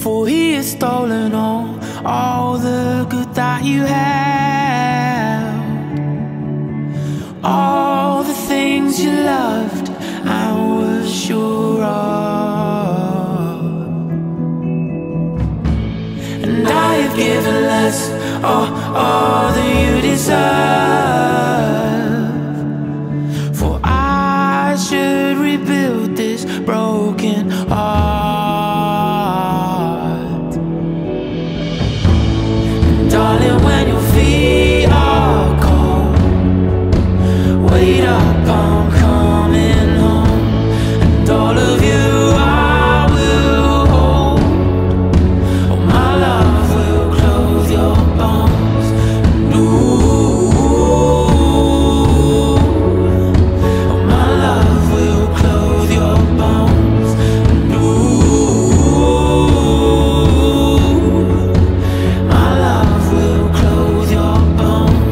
For he has stolen all the good that you had, all the things you loved and were sure of. And I have given less, all that you deserve. For I should rebuild this broken heart. And darling, when your feet are cold, wait up, I'm coming home. And all of you I will hold. Oh, my love will clothe your bones. And ooh, oh, my love will clothe your bones. And ooh, my love will clothe your bones.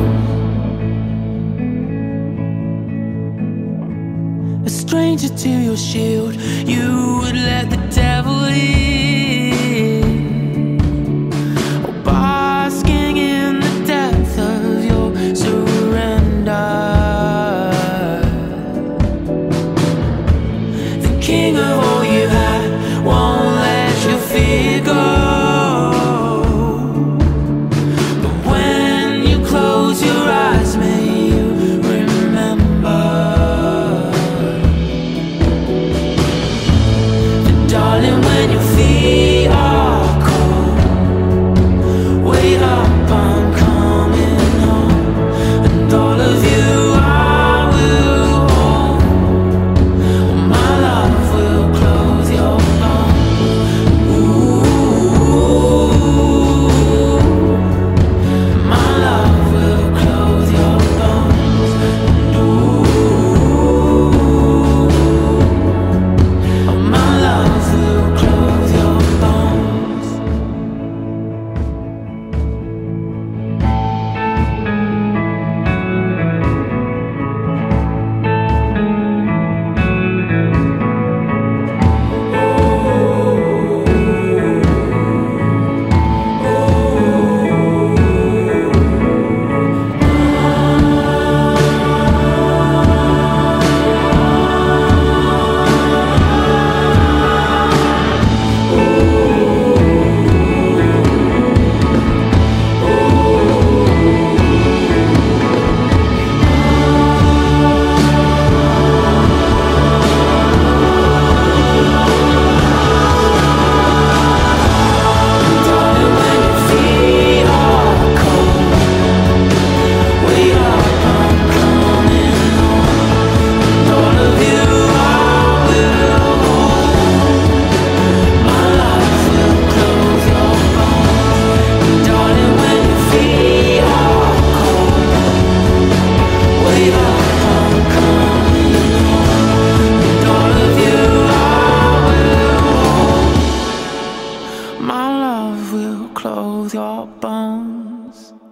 A stranger to your shield, you would let the devil in. Oh, basking in the depth of your surrender. The king of all you had won't let your fear go. But when you close your eyes, may you remember. Darling, when your feet are cold, wait up, I'm coming home. And all of you I will hold. Oh, my love will clothe your bones. Ooh, my love will clothe your bones. Ooh, oh, my love will clothe your bones. My love will clothe your bones.